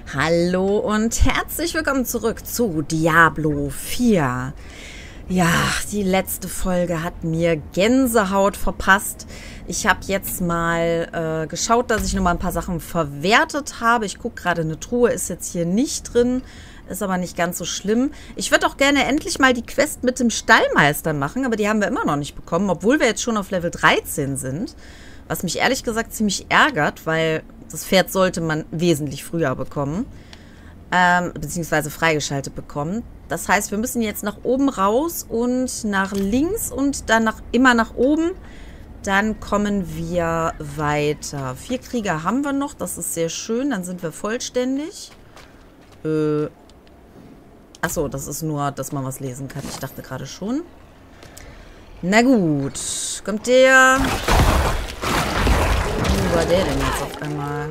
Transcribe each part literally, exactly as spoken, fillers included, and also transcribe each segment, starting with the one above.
Hallo und herzlich willkommen zurück zu Diablo vier. Ja, die letzte Folge hat mir Gänsehaut verpasst. Ich habe jetzt mal äh, geschaut, dass ich noch mal ein paar Sachen verwertet habe. Ich gucke gerade, eine Truhe ist jetzt hier nicht drin. Ist aber nicht ganz so schlimm. Ich würde auch gerne endlich mal die Quest mit dem Stallmeister machen, aber die haben wir immer noch nicht bekommen, obwohl wir jetzt schon auf Level dreizehn sind. Was mich ehrlich gesagt ziemlich ärgert, weil das Pferd sollte man wesentlich früher bekommen. Ähm, beziehungsweise freigeschaltet bekommen. Das heißt, wir müssen jetzt nach oben raus und nach links und dann nach, immer nach oben. Dann kommen wir weiter. Vier Krieger haben wir noch, das ist sehr schön. Dann sind wir vollständig. Äh, Achso, das ist nur, dass man was lesen kann. Ich dachte gerade schon. Na gut. Kommt der... Wo war der denn jetzt auf einmal?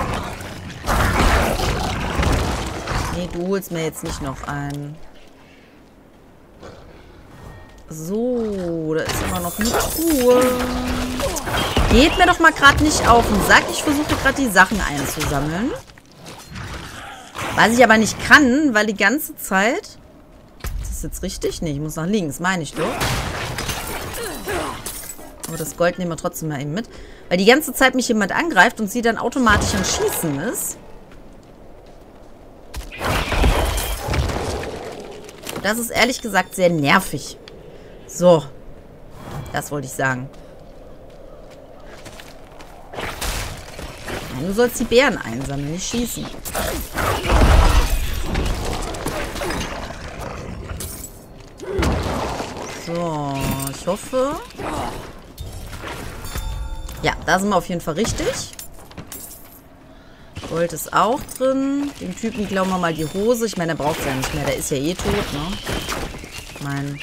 Nee, du holst mir jetzt nicht noch ein. So, da ist immer noch eine Truhe. Geht mir doch mal gerade nicht auf den Sack. Ich versuche gerade die Sachen einzusammeln. Was ich aber nicht kann, weil die ganze Zeit... Ist das jetzt richtig? Nee, ich muss nach links, meine ich doch. Aber das Gold nehmen wir trotzdem mal eben mit. Weil die ganze Zeit mich jemand angreift und sie dann automatisch am Schießen ist. Das ist ehrlich gesagt sehr nervig. So. Das wollte ich sagen. Nein, du sollst die Beeren einsammeln, nicht schießen. So, ich hoffe... Ja, da sind wir auf jeden Fall richtig. Gold ist auch drin. Dem Typen klauen wir mal die Hose. Ich meine, der braucht es ja nicht mehr. Der ist ja eh tot, ne? Ich meine...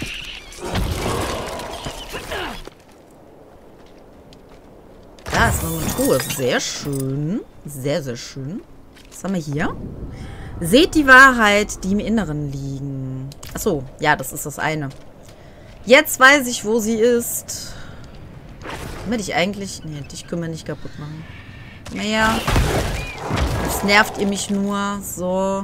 Da ist noch eine Truhe. Sehr schön. Sehr, sehr schön. Was haben wir hier? Seht die Wahrheit, die im Inneren liegen. Achso, ja, das ist das eine. Jetzt weiß ich, wo sie ist. Können wir dich eigentlich... Nee, dich können wir nicht kaputt machen. Naja. Jetzt nervt ihr mich nur. So.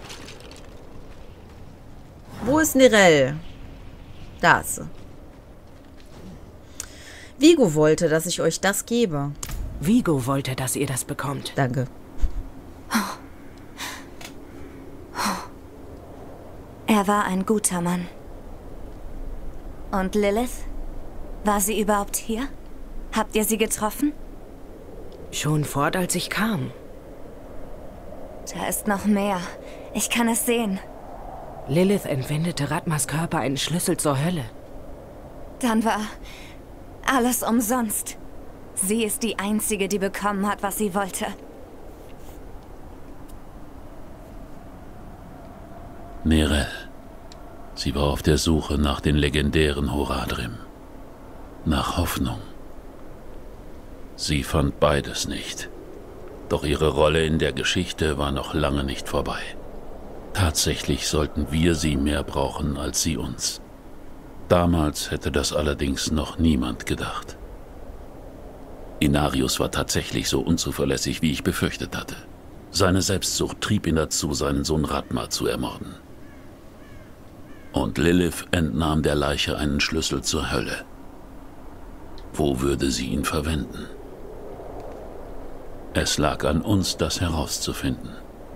Wo ist Nirel? Da ist sie. Vigo wollte, dass ich euch das gebe. Vigo wollte, dass ihr das bekommt. Danke. Er war ein guter Mann. Und Lilith? War sie überhaupt hier? Habt ihr sie getroffen? Schon fort, als ich kam. Da ist noch mehr. Ich kann es sehen. Lilith entwendete Ratmas Körper einen Schlüssel zur Hölle. Dann war alles umsonst. Sie ist die Einzige, die bekommen hat, was sie wollte. Nirel. Sie war auf der Suche nach den legendären Horadrim. Nach Hoffnung. Sie fand beides nicht. Doch ihre Rolle in der Geschichte war noch lange nicht vorbei. Tatsächlich sollten wir sie mehr brauchen als sie uns. Damals hätte das allerdings noch niemand gedacht. Inarius war tatsächlich so unzuverlässig, wie ich befürchtet hatte. Seine Selbstsucht trieb ihn dazu, seinen Sohn Ratma zu ermorden. Und Lilith entnahm der Leiche einen Schlüssel zur Hölle. Wo würde sie ihn verwenden? Es lag an uns, das herauszufinden.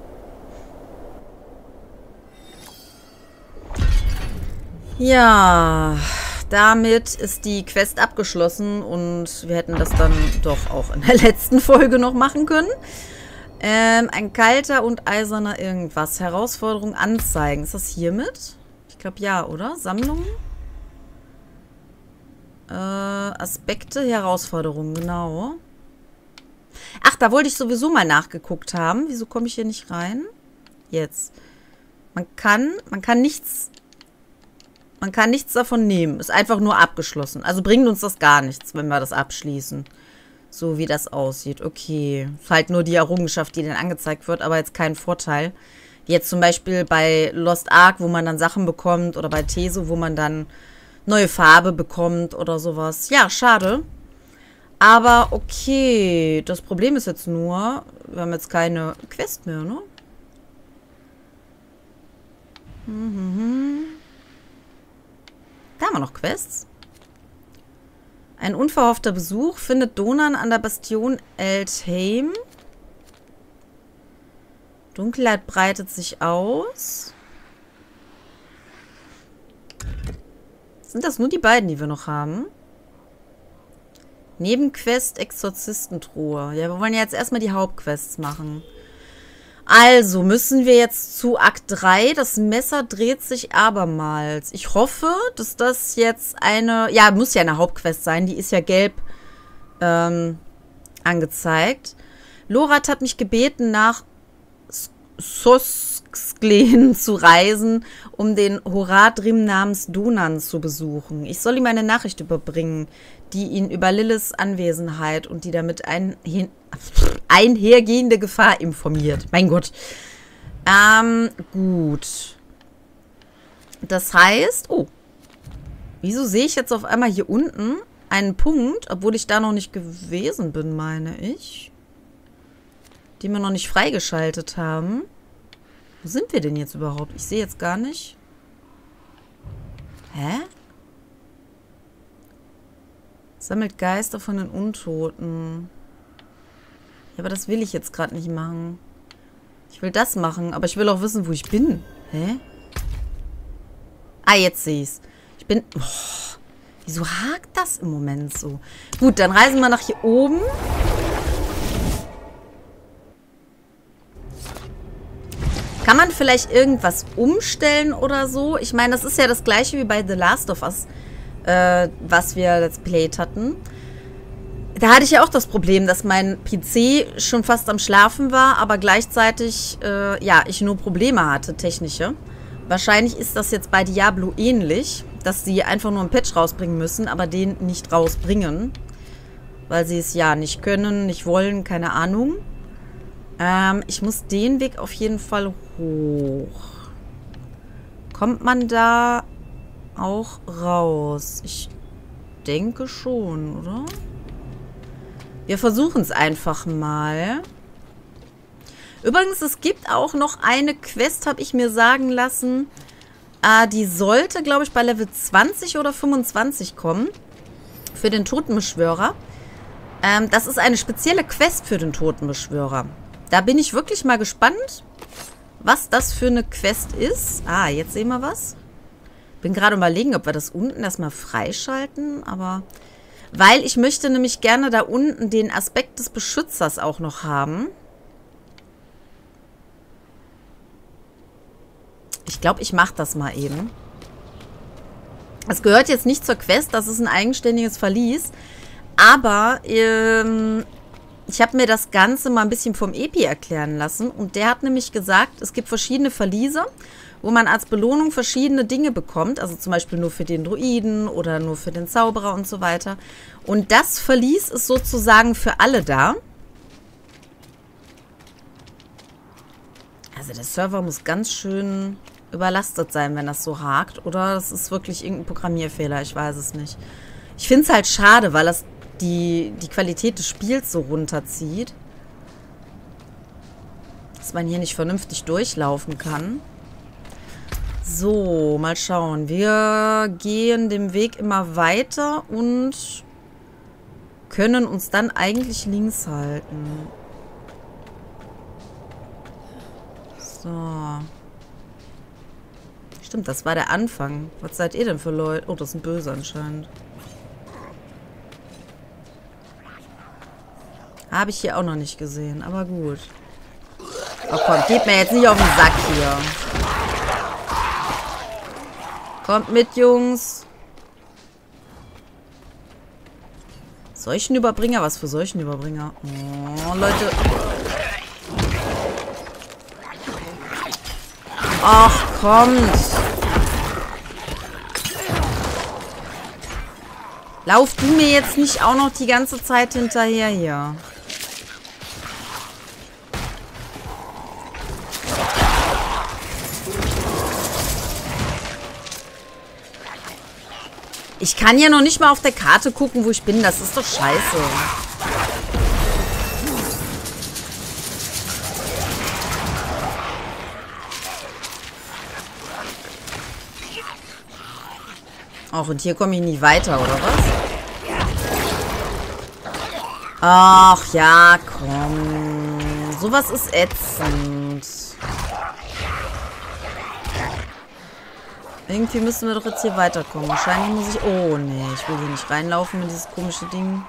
Ja, damit ist die Quest abgeschlossen und wir hätten das dann doch auch in der letzten Folge noch machen können. Ähm, ein kalter und eiserner irgendwas. Herausforderung anzeigen. Ist das hiermit? Ich glaube ja, oder? Sammlung? Äh, Aspekte, Herausforderungen, genau. Ach, da wollte ich sowieso mal nachgeguckt haben. Wieso komme ich hier nicht rein? Jetzt. Man kann, man kann nichts, man kann nichts davon nehmen. Ist einfach nur abgeschlossen. Also bringt uns das gar nichts, wenn wir das abschließen. So wie das aussieht. Okay. Ist halt nur die Errungenschaft, die dann angezeigt wird, aber jetzt kein Vorteil. Jetzt zum Beispiel bei Lost Ark, wo man dann Sachen bekommt, oder bei Teso, wo man dann neue Farbe bekommt oder sowas. Ja, schade. Aber okay, das Problem ist jetzt nur, wir haben jetzt keine Quest mehr, ne? Mhm. Da haben wir noch Quests. Ein unverhoffter Besuch findet Donan an der Bastion Eldheim. Dunkelheit breitet sich aus. Sind das nur die beiden, die wir noch haben? Nebenquest Exorzistentruhe. Ja, wir wollen ja jetzt erstmal die Hauptquests machen. Also müssen wir jetzt zu Akt drei. Das Messer dreht sich abermals. Ich hoffe, dass das jetzt eine... Ja, muss ja eine Hauptquest sein. Die ist ja gelb ähm, angezeigt. Lorath hat mich gebeten, nach Sosklen zu reisen, um den Horadrim namens Donan zu besuchen. Ich soll ihm eine Nachricht überbringen, die ihn über Liliths Anwesenheit und die damit einher einhergehende Gefahr informiert. Mein Gott. Ähm, gut. Das heißt, oh, wieso sehe ich jetzt auf einmal hier unten einen Punkt, obwohl ich da noch nicht gewesen bin, meine ich, die wir noch nicht freigeschaltet haben. Wo sind wir denn jetzt überhaupt? Ich sehe jetzt gar nicht. Hä? Sammelt Geister von den Untoten. Ja, aber das will ich jetzt gerade nicht machen. Ich will das machen, aber ich will auch wissen, wo ich bin. Hä? Ah, jetzt sehe ich's. Ich bin... Oh, wieso hakt das im Moment so? Gut, dann reisen wir nach hier oben. Kann man vielleicht irgendwas umstellen oder so? Ich meine, das ist ja das gleiche wie bei The Last of Us, äh, was wir Let's Played hatten. Da hatte ich ja auch das Problem, dass mein P C schon fast am Schlafen war, aber gleichzeitig, äh, ja, ich nur Probleme hatte, technische. Wahrscheinlich ist das jetzt bei Diablo ähnlich, dass sie einfach nur einen Patch rausbringen müssen, aber den nicht rausbringen. Weil sie es ja nicht können, nicht wollen, keine Ahnung. Ähm, ich muss den Weg auf jeden Fall hoch. Kommt man da auch raus? Ich denke schon, oder? Wir versuchen es einfach mal. Übrigens, es gibt auch noch eine Quest, habe ich mir sagen lassen. Äh, die sollte, glaube ich, bei Level zwanzig oder fünfundzwanzig kommen. Für den Totenbeschwörer. Ähm, das ist eine spezielle Quest für den Totenbeschwörer. Da bin ich wirklich mal gespannt, was das für eine Quest ist. Ah, jetzt sehen wir was. Bin gerade überlegen, ob wir das unten erstmal freischalten, aber... Weil ich möchte nämlich gerne da unten den Aspekt des Beschützers auch noch haben. Ich glaube, ich mache das mal eben. Es gehört jetzt nicht zur Quest, das ist ein eigenständiges Verlies. Aber ähm, ich habe mir das Ganze mal ein bisschen vom Epi erklären lassen. Und der hat nämlich gesagt, es gibt verschiedene Verliese, wo man als Belohnung verschiedene Dinge bekommt. Also zum Beispiel nur für den Druiden oder nur für den Zauberer und so weiter. Und das Verlies ist sozusagen für alle da. Also der Server muss ganz schön überlastet sein, wenn das so hakt. Oder das ist wirklich irgendein Programmierfehler, ich weiß es nicht. Ich finde es halt schade, weil das die, die Qualität des Spiels so runterzieht. Dass man hier nicht vernünftig durchlaufen kann. So, mal schauen. Wir gehen dem Weg immer weiter und können uns dann eigentlich links halten. So. Stimmt, das war der Anfang. Was seid ihr denn für Leute? Oh, das ist ein Böse anscheinend. Habe ich hier auch noch nicht gesehen, aber gut. Oh komm, geht mir jetzt nicht auf den Sack hier. Kommt mit, Jungs. Seuchenüberbringer? Was für Seuchenüberbringer? Oh, Leute. Ach, kommt. Lauf du mir jetzt nicht auch noch die ganze Zeit hinterher hier. Ich kann ja noch nicht mal auf der Karte gucken, wo ich bin. Das ist doch scheiße. Ach, und hier komme ich nie weiter, oder was? Ach, ja, komm. Sowas ist ätzend. Irgendwie müssen wir doch jetzt hier weiterkommen. Wahrscheinlich muss ich... Oh, nee, ich will hier nicht reinlaufen mit dieses komische Ding.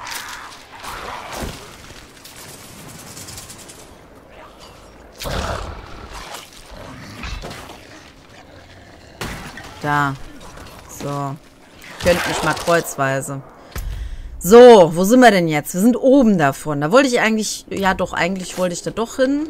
Da. So. Könnt mich mal kreuzweise. So, wo sind wir denn jetzt? Wir sind oben davon. Da wollte ich eigentlich... Ja, doch, eigentlich wollte ich da doch hin.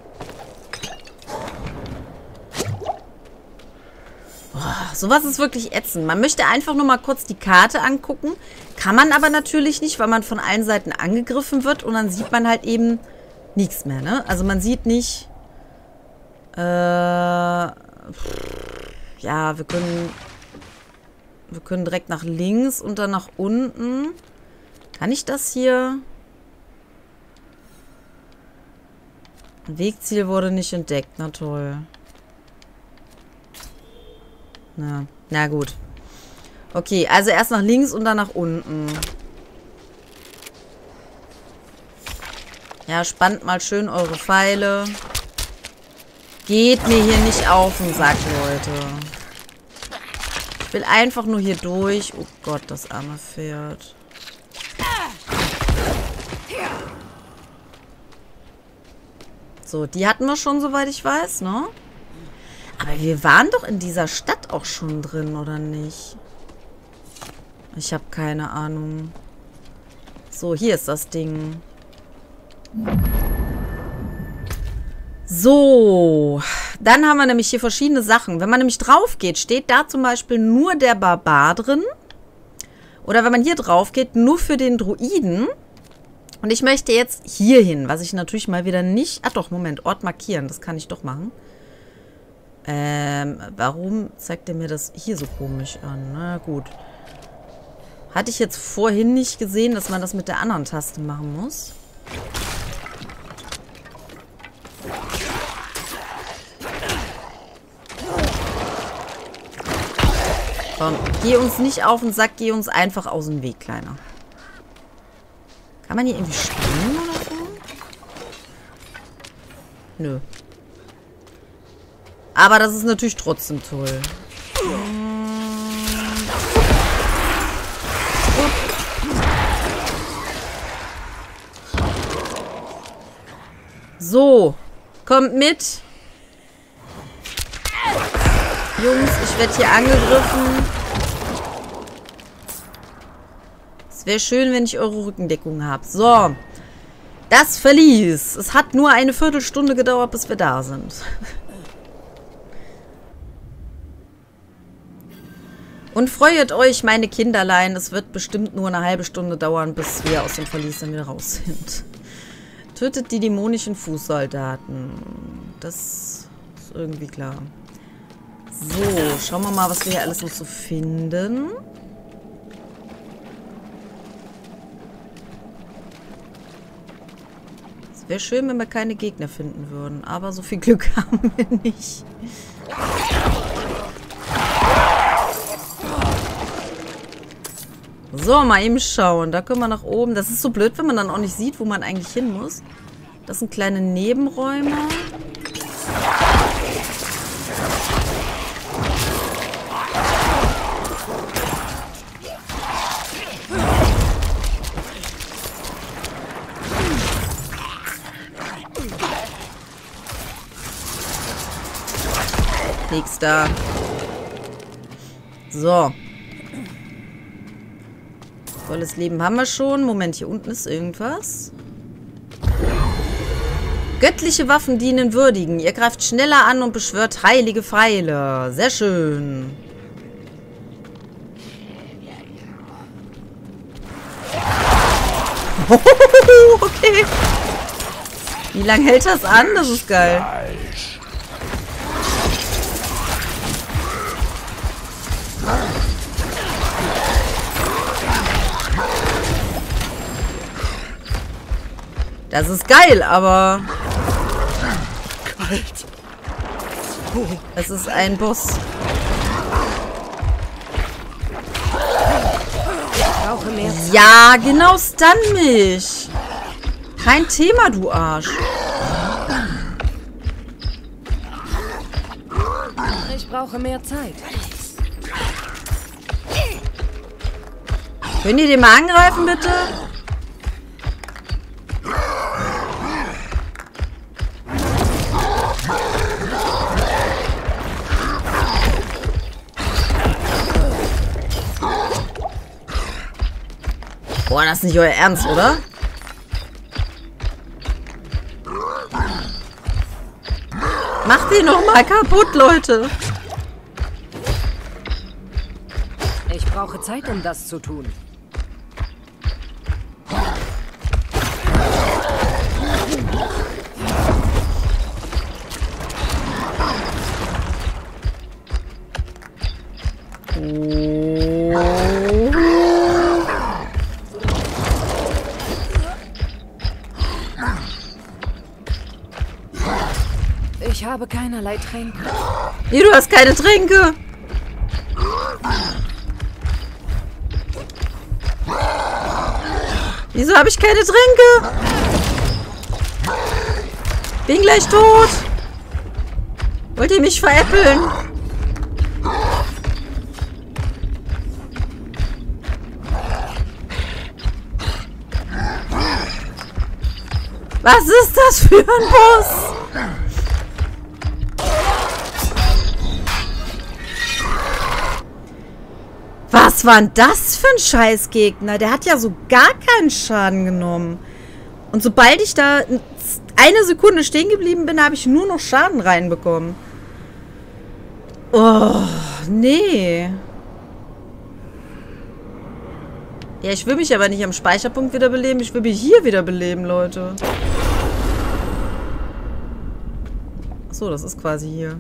Boah, sowas ist wirklich ätzend. Man möchte einfach nur mal kurz die Karte angucken. Kann man aber natürlich nicht, weil man von allen Seiten angegriffen wird. Und dann sieht man halt eben nichts mehr, ne? Also man sieht nicht... Äh... Ja, wir können... Wir können direkt nach links und dann nach unten. Kann ich das hier? Ein Wegziel wurde nicht entdeckt. Na toll. Na, na gut. Okay, also erst nach links und dann nach unten. Ja, spannt mal schön eure Pfeile. Geht mir hier nicht auf den Sack, Leute. Ich will einfach nur hier durch. Oh Gott, das arme Pferd. So, die hatten wir schon, soweit ich weiß, ne? Aber wir waren doch in dieser Stadt auch schon drin, oder nicht? Ich habe keine Ahnung. So, hier ist das Ding. So, dann haben wir nämlich hier verschiedene Sachen. Wenn man nämlich drauf geht, steht da zum Beispiel nur der Barbar drin. Oder wenn man hier drauf geht, nur für den Druiden. Und ich möchte jetzt hier hin, was ich natürlich mal wieder nicht... Ach doch, Moment, Ort markieren, das kann ich doch machen. Ähm, warum zeigt er mir das hier so komisch an? Na gut. Hatte ich jetzt vorhin nicht gesehen, dass man das mit der anderen Taste machen muss. Komm, geh uns nicht auf den Sack, geh uns einfach aus dem Weg, Kleiner. Kann man hier irgendwie springen oder so? Nö. Aber das ist natürlich trotzdem toll. So, kommt mit. Jungs, ich werde hier angegriffen. Es wäre schön, wenn ich eure Rückendeckung habe. So, das Verlies. Es hat nur eine Viertelstunde gedauert, bis wir da sind. Und freut euch, meine Kinderlein. Es wird bestimmt nur eine halbe Stunde dauern, bis wir aus dem Verlies dann wieder raus sind. Tötet die dämonischen Fußsoldaten. Das ist irgendwie klar. So, schauen wir mal, was wir hier alles noch so finden. Es wäre schön, wenn wir keine Gegner finden würden. Aber so viel Glück haben wir nicht. So, mal eben schauen. Da können wir nach oben. Das ist so blöd, wenn man dann auch nicht sieht, wo man eigentlich hin muss. Das sind kleine Nebenräume. Nix da. So. Volles Leben haben wir schon. Moment, hier unten ist irgendwas. Göttliche Waffen dienen Würdigen. Ihr greift schneller an und beschwört heilige Pfeile. Sehr schön. Okay. Wie lange hält das an? Das ist geil. Das ist geil, aber... Kalt. Es ist ein Boss. Ich brauche mehr Zeit. Ja, genau, stun mich. Kein Thema, du Arsch. Ich brauche mehr Zeit. Können die den mal angreifen, bitte? Boah, das ist nicht euer Ernst, oder? Macht den noch mal kaputt, Leute. Ich brauche Zeit, um das zu tun. Ich habe keinerlei Tränke. Wie, du hast keine Tränke? Wieso habe ich keine Tränke? Bin gleich tot. Wollt ihr mich veräppeln? Was ist das für ein Boss? Was war denn das für ein Scheißgegner? Der hat ja so gar keinen Schaden genommen. Und sobald ich da eine Sekunde stehen geblieben bin, habe ich nur noch Schaden reinbekommen. Oh, nee. Ja, ich will mich aber nicht am Speicherpunkt wiederbeleben. Ich will mich hier wiederbeleben, Leute. Achso, das ist quasi hier.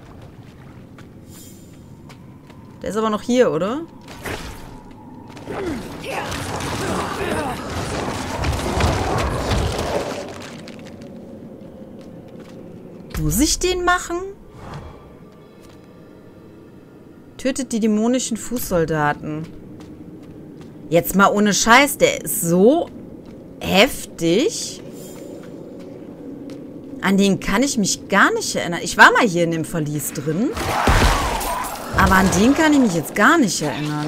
Der ist aber noch hier, oder? Muss ich den machen? Tötet die dämonischen Fußsoldaten. Jetzt mal ohne Scheiß, der ist so heftig. An den kann ich mich gar nicht erinnern. Ich war mal hier in dem Verlies drin. Aber an den kann ich mich jetzt gar nicht erinnern.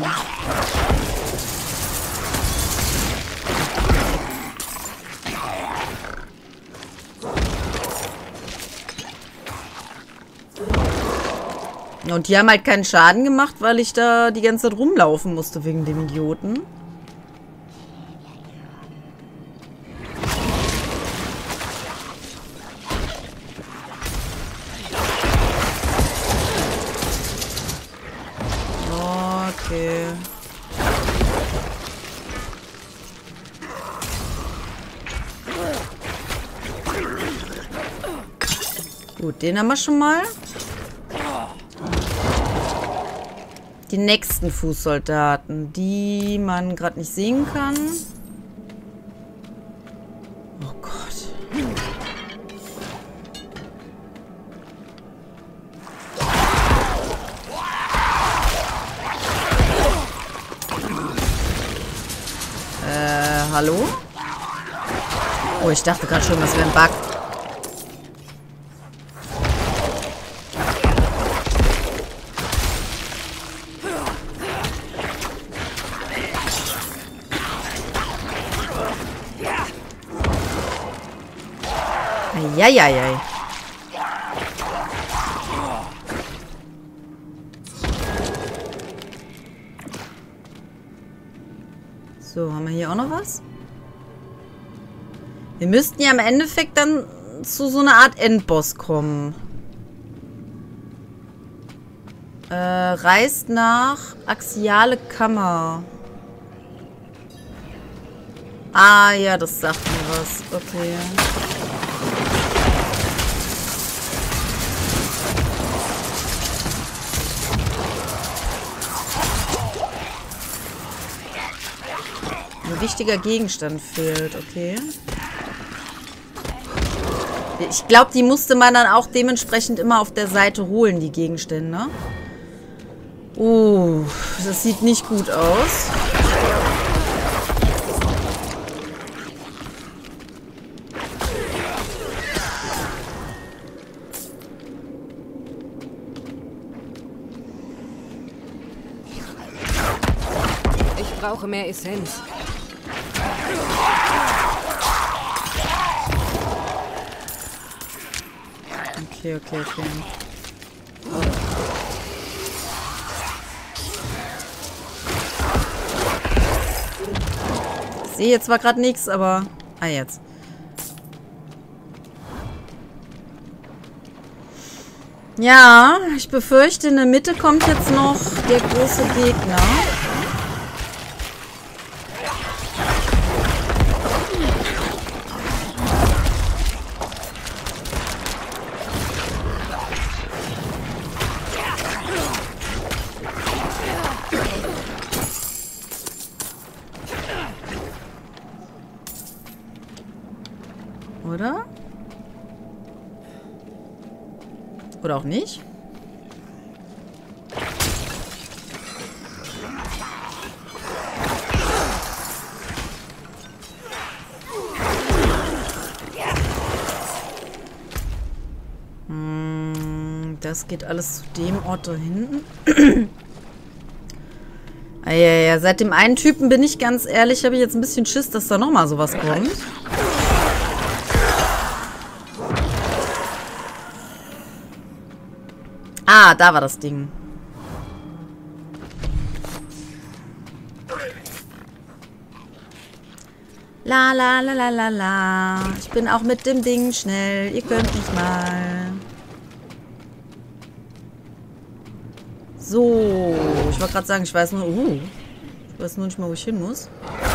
Und die haben halt keinen Schaden gemacht, weil ich da die ganze Zeit rumlaufen musste wegen dem Idioten. Okay. Gut, den haben wir schon mal. Die nächsten Fußsoldaten, die man gerade nicht sehen kann. Oh Gott. Äh, hallo? Oh, ich dachte gerade schon, das wäre ein Bug. Eieiei. So, haben wir hier auch noch was? Wir müssten ja im Endeffekt dann zu so einer Art Endboss kommen. Äh, reist nach axiale Kammer. Ah, ja, das sagt mir was. Okay. Ein wichtiger Gegenstand fehlt, okay. Ich glaube, die musste man dann auch dementsprechend immer auf der Seite holen, die Gegenstände. Oh, das sieht nicht gut aus. Ich brauche mehr Essenz. Okay, okay, okay. Ich sehe jetzt zwar gerade nichts, aber... Ah, jetzt. Ja, ich befürchte, in der Mitte kommt jetzt noch der große Gegner. Oder? Oder auch nicht? Hm, das geht alles zu dem Ort da hinten. Ah, ja, ja. Seit dem einen Typen bin ich ganz ehrlich, habe ich jetzt ein bisschen Schiss, dass da nochmal sowas kommt. Ah, da war das Ding. La la la la la la. Ich bin auch mit dem Ding schnell. Ihr könnt mich mal. So. Ich wollte gerade sagen, ich weiß nur... Uh, ich weiß nur nicht mal, wo ich hin muss.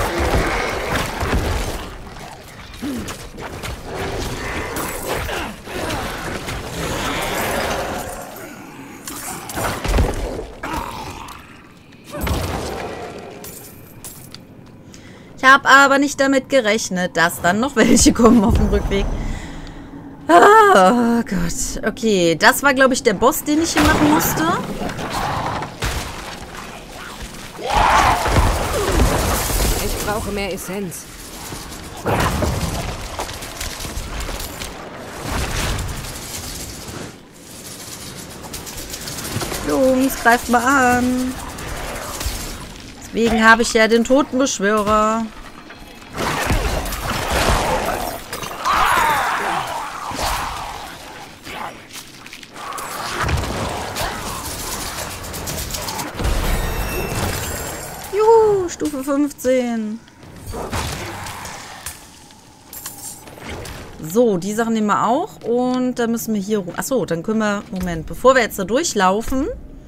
Ich habe aber nicht damit gerechnet, dass dann noch welche kommen auf dem Rückweg. Oh Gott. Okay, das war, glaube ich, der Boss, den ich hier machen musste. Ich brauche mehr Essenz. Jungs, greift mal an. Deswegen habe ich ja den Totenbeschwörer. Juhu, Stufe fünfzehn. So, die Sachen nehmen wir auch. Und dann müssen wir hier rum. Achso, dann können wir... Moment, bevor wir jetzt da durchlaufen...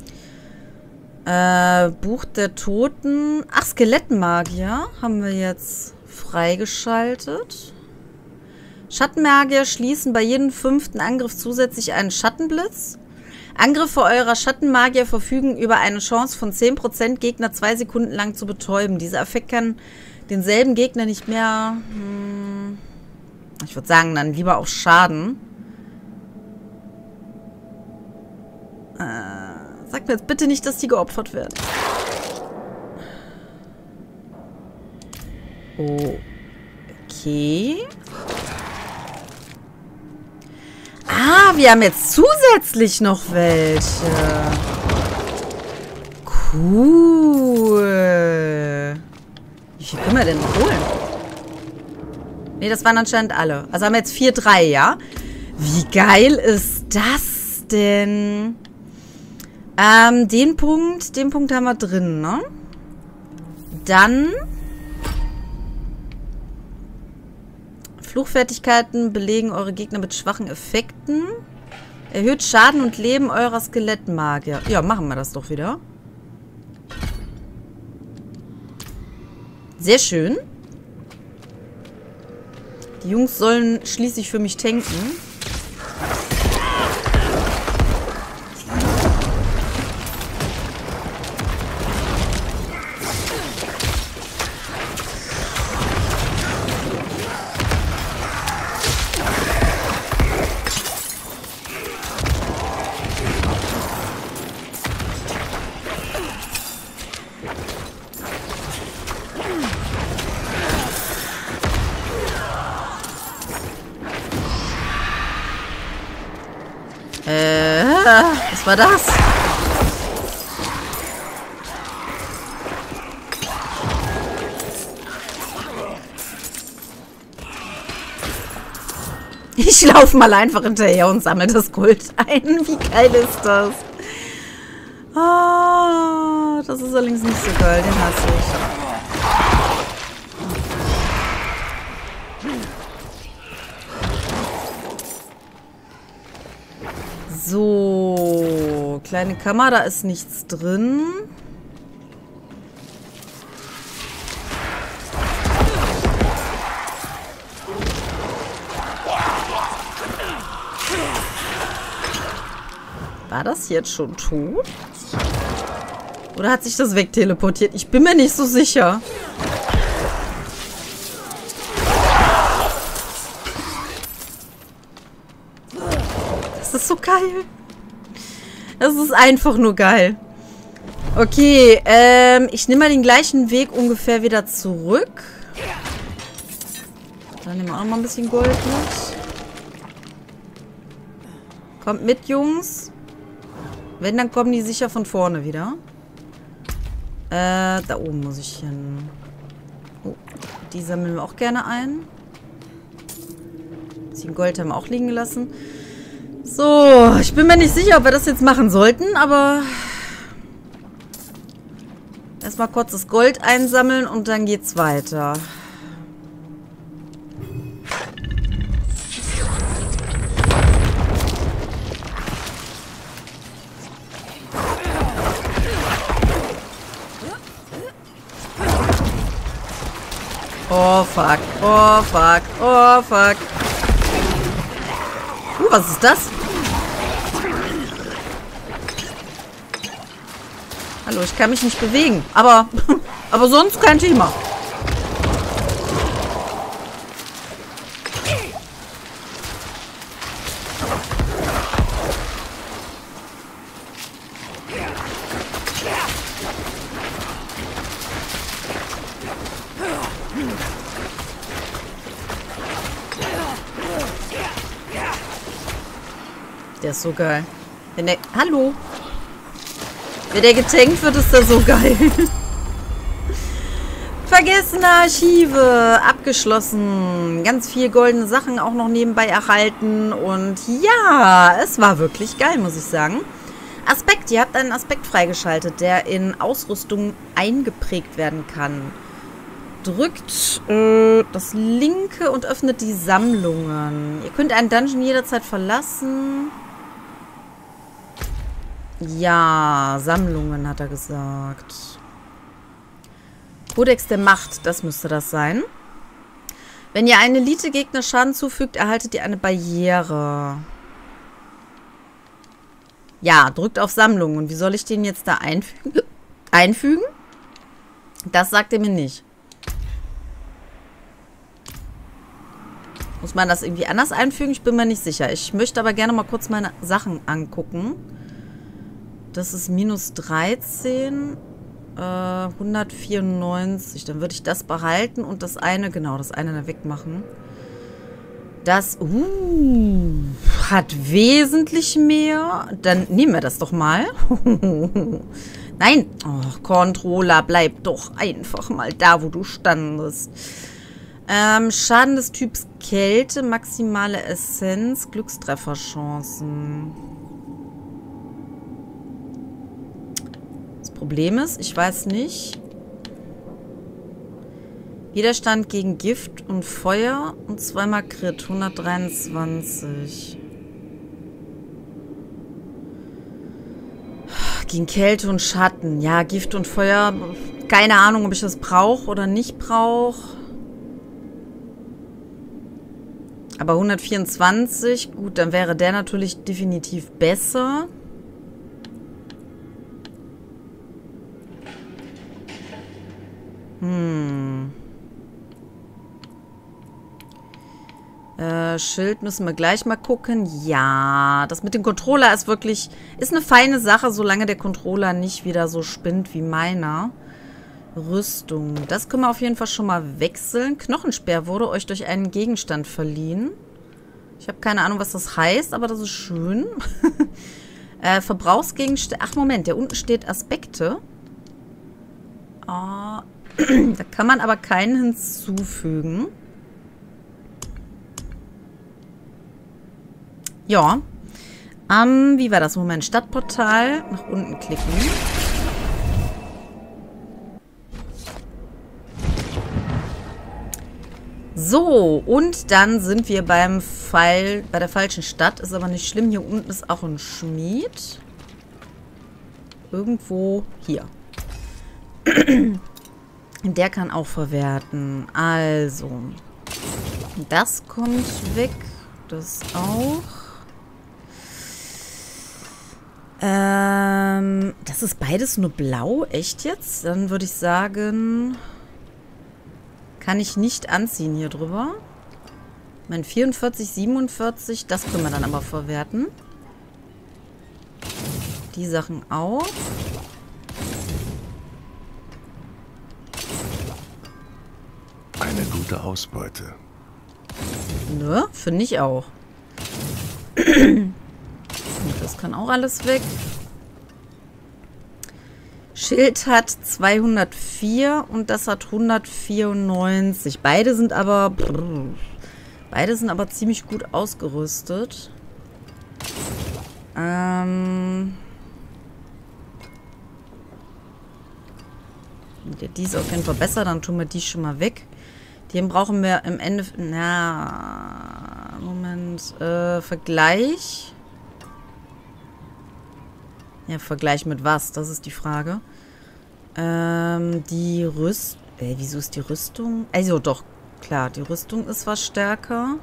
Äh, Buch der Toten. Ach, Skelettmagier haben wir jetzt freigeschaltet. Schattenmagier schließen bei jedem fünften Angriff zusätzlich einen Schattenblitz. Angriffe eurer Schattenmagier verfügen über eine Chance von zehn Prozent, Gegner zwei Sekunden lang zu betäuben. Dieser Effekt kann denselben Gegner nicht mehr... Hm, ich würde sagen, dann lieber auch schaden. Äh... Sagt mir jetzt bitte nicht, dass die geopfert werden. Okay. Ah, wir haben jetzt zusätzlich noch welche. Cool. Wie viel können wir denn noch holen? Ne, das waren anscheinend alle. Also haben wir jetzt vier, drei, ja? Wie geil ist das denn? Ähm, den Punkt, den Punkt haben wir drin, ne? Dann Fluchfertigkeiten belegen eure Gegner mit schwachen Effekten. Erhöht Schaden und Leben eurer Skelettmagier. Ja, machen wir das doch wieder. Sehr schön. Die Jungs sollen schließlich für mich tanken. war das? Ich laufe mal einfach hinterher und sammle das Gold ein. Wie geil ist das? Ah, das ist allerdings nicht so geil. Den hasse ich. So, kleine Kammer, da ist nichts drin. War das jetzt schon tot? Oder hat sich das wegteleportiert? Ich bin mir nicht so sicher. Das ist so geil. Das ist einfach nur geil. Okay, ähm, ich nehme mal den gleichen Weg ungefähr wieder zurück. Dann nehmen wir auch mal ein bisschen Gold mit. Kommt mit, Jungs. Wenn, dann kommen die sicher von vorne wieder. Äh, da oben muss ich hin. Oh, die sammeln wir auch gerne ein. Den Gold haben wir auch liegen gelassen. So, ich bin mir nicht sicher, ob wir das jetzt machen sollten, aber erstmal kurz das Gold einsammeln und dann geht's weiter. Oh fuck, oh fuck, oh fuck. Uh, was ist das? Hallo, ich kann mich nicht bewegen. Aber, aber sonst kein Thema. Der ist so geil. Wenn der... Hallo? Wenn der getankt wird, ist der so geil. Vergessene Archive. Abgeschlossen. Ganz viel goldene Sachen auch noch nebenbei erhalten. Und ja, es war wirklich geil, muss ich sagen. Aspekt. Ihr habt einen Aspekt freigeschaltet, der in Ausrüstung eingeprägt werden kann. Drückt äh, das linke und öffnet die Sammlungen. Ihr könnt einen Dungeon jederzeit verlassen. Ja, Sammlungen, hat er gesagt. Kodex der Macht, das müsste das sein. Wenn ihr einen Elite-Gegner Schaden zufügt, erhaltet ihr eine Barriere. Ja, drückt auf Sammlungen. Wie soll ich den jetzt da einfügen? einfügen? Das sagt er mir nicht. Muss man das irgendwie anders einfügen? Ich bin mir nicht sicher. Ich möchte aber gerne mal kurz meine Sachen angucken. Das ist minus dreizehn. Äh, hundertvierundneunzig. Dann würde ich das behalten und das eine, genau, das eine da wegmachen. Das uh, hat wesentlich mehr. Dann nehmen wir das doch mal. Nein. Oh, Controller, bleib doch einfach mal da, wo du standest. Ähm, Schaden des Typs Kälte, maximale Essenz, Glückstrefferchancen. Das Problem ist, ich weiß nicht. Widerstand gegen Gift und Feuer und zweimal Crit, hundertdreiundzwanzig. Gegen Kälte und Schatten. Ja, Gift und Feuer. Keine Ahnung, ob ich das brauche oder nicht brauche. Aber hundertvierundzwanzig, gut, dann wäre der natürlich definitiv besser. Hm. Äh, Schild müssen wir gleich mal gucken. Ja, das mit dem Controller ist wirklich, ist eine feine Sache, solange der Controller nicht wieder so spinnt wie meiner. Rüstung. Das können wir auf jeden Fall schon mal wechseln. Knochensperr wurde euch durch einen Gegenstand verliehen. Ich habe keine Ahnung, was das heißt, aber das ist schön. Äh, Verbrauchsgegenstände. Ach, Moment, der unten steht Aspekte. Ah, da kann man aber keinen hinzufügen. Ja. Ähm, wie war das? Moment, Stadtportal. Nach unten klicken. So, und dann sind wir beim Fall, bei der falschen Stadt. Ist aber nicht schlimm. Hier unten ist auch ein Schmied. Irgendwo hier. Der kann auch verwerten. Also, das kommt weg. Das auch. Ähm, das ist beides nur blau. Echt jetzt? Dann würde ich sagen... Kann ich nicht anziehen hier drüber. Mein vierundvierzig, siebenundvierzig, das können wir dann aber verwerten. Die Sachen auch. Eine gute Ausbeute. Ne, finde ich auch. Das kann auch alles weg. Schild hat zweihundertvier und das hat hundertvierundneunzig. Beide sind aber... Brr, beide sind aber ziemlich gut ausgerüstet. Ähm... Die ist auf jeden Fall besser, dann tun wir die schon mal weg. Den brauchen wir im Ende... Na... Moment... Äh, Vergleich... Ja, Vergleich mit was? Das ist die Frage. Ähm, die Rüstung... Äh, wieso ist die Rüstung? Also doch, klar, die Rüstung ist was stärker.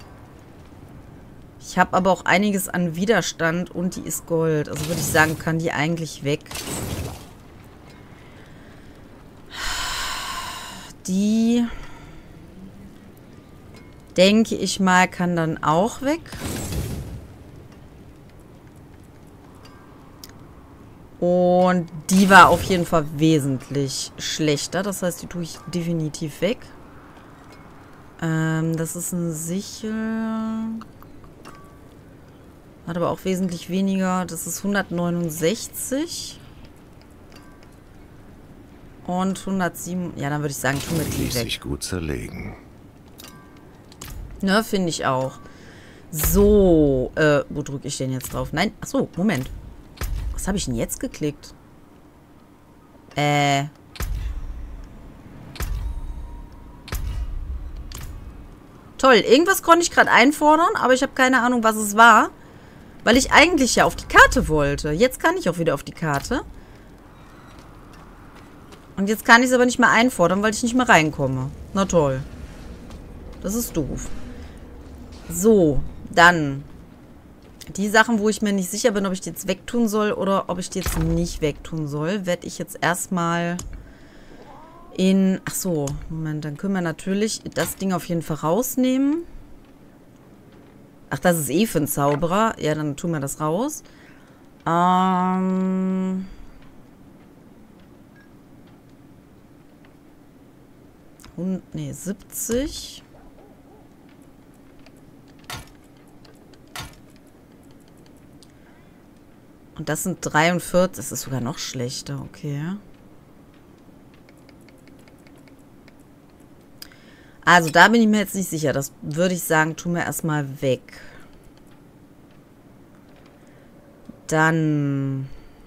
Ich habe aber auch einiges an Widerstand und die ist Gold. Also würde ich sagen, kann die eigentlich weg. Die... Denke ich mal, kann dann auch weg. Und die war auf jeden Fall wesentlich schlechter. Das heißt, die tue ich definitiv weg. Ähm, das ist ein Sichel. Hat aber auch wesentlich weniger. Das ist hundertneunundsechzig. Und hundertsieben. Ja, dann würde ich sagen, tun wir die Ließ weg. sich gut zerlegen. Ne, finde ich auch. So, äh, wo drücke ich denn jetzt drauf? Nein, achso, Moment. Was habe ich denn jetzt geklickt? Äh. Toll, irgendwas konnte ich gerade einfordern, aber ich habe keine Ahnung, was es war. Weil ich eigentlich ja auf die Karte wollte. Jetzt kann ich auch wieder auf die Karte. Und jetzt kann ich es aber nicht mehr einfordern, weil ich nicht mehr reinkomme. Na toll. Das ist doof. So, dann... Die Sachen, wo ich mir nicht sicher bin, ob ich die jetzt wegtun soll oder ob ich die jetzt nicht wegtun soll, werde ich jetzt erstmal in... Ach so, Moment, dann können wir natürlich das Ding auf jeden Fall rausnehmen. Ach, das ist eh für einen Zauberer. Ja, dann tun wir das raus. Ähm... Und, nee, siebzig... Und das sind dreiundvierzig. Das ist sogar noch schlechter. Okay. Also da bin ich mir jetzt nicht sicher. Das würde ich sagen, tun wir erstmal weg. Dann...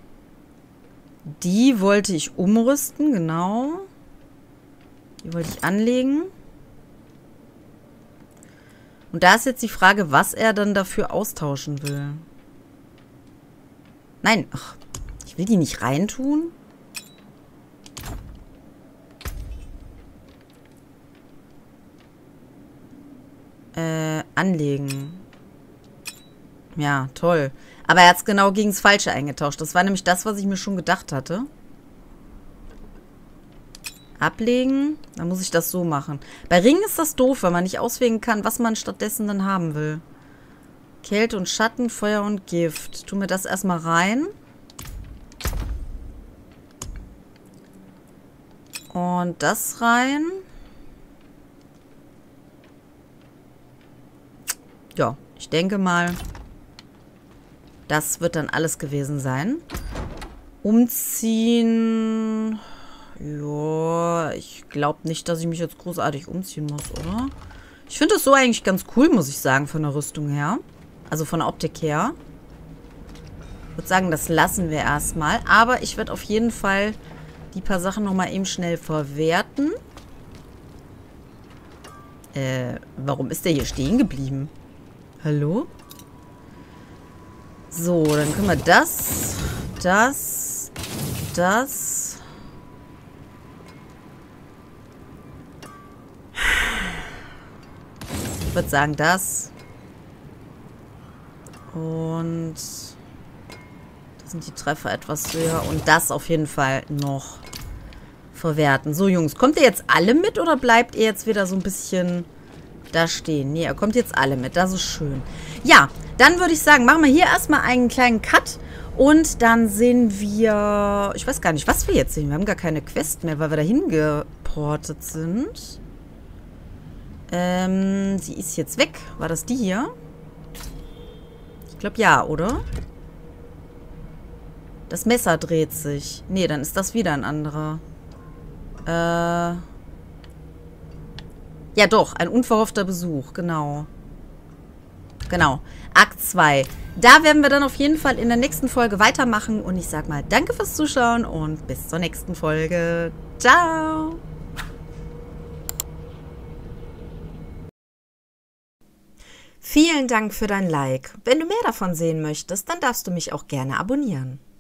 Die wollte ich umrüsten, genau. Die wollte ich anlegen. Und da ist jetzt die Frage, was er dann dafür austauschen will. Nein, ach, ich will die nicht reintun. Äh, anlegen. Ja, toll. Aber er hat es genau gegen das Falsche eingetauscht. Das war nämlich das, was ich mir schon gedacht hatte. Ablegen. Dann muss ich das so machen. Bei Ringen ist das doof, weil man nicht auswählen kann, was man stattdessen dann haben will. Kälte und Schatten, Feuer und Gift. Tun wir das erstmal rein. Und das rein. Ja, ich denke mal, Das wird dann alles gewesen sein. Umziehen. Ja, ich glaube nicht, dass ich mich jetzt großartig umziehen muss, oder? Ich finde das so eigentlich ganz cool, muss ich sagen, von der Rüstung her. Also von der Optik her. Ich würde sagen, das lassen wir erstmal. Aber ich werde auf jeden Fall die paar Sachen nochmal eben schnell verwerten. Äh, warum ist der hier stehen geblieben? Hallo? So, dann können wir das, das, das. Ich würde sagen, das. Und da sind die Treffer etwas höher. Und das auf jeden Fall noch verwerten. So, Jungs, kommt ihr jetzt alle mit oder bleibt ihr jetzt wieder so ein bisschen da stehen? Nee, ihr kommt jetzt alle mit. Das ist schön. Ja, dann würde ich sagen, machen wir hier erstmal einen kleinen Cut. Und dann sehen wir... Ich weiß gar nicht, was wir jetzt sehen. Wir haben gar keine Quest mehr, weil wir dahin geportet sind. Ähm, sie ist jetzt weg. War das die hier? Ich glaube ja, oder? Das Messer dreht sich. Nee, dann ist das wieder ein anderer. Äh... Ja doch, ein unverhoffter Besuch, genau. Genau, Akt zwei. Da werden wir dann auf jeden Fall in der nächsten Folge weitermachen. Und ich sag mal, danke fürs Zuschauen und bis zur nächsten Folge. Ciao! Vielen Dank für dein Like. Wenn du mehr davon sehen möchtest, dann darfst du mich auch gerne abonnieren.